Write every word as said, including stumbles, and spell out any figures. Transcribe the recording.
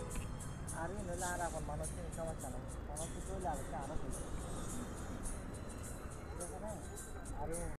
আর ই নইলে আর এখন মানুষ নিয়ে সমস্যা নাই, সমস্যা চলে আসবে আর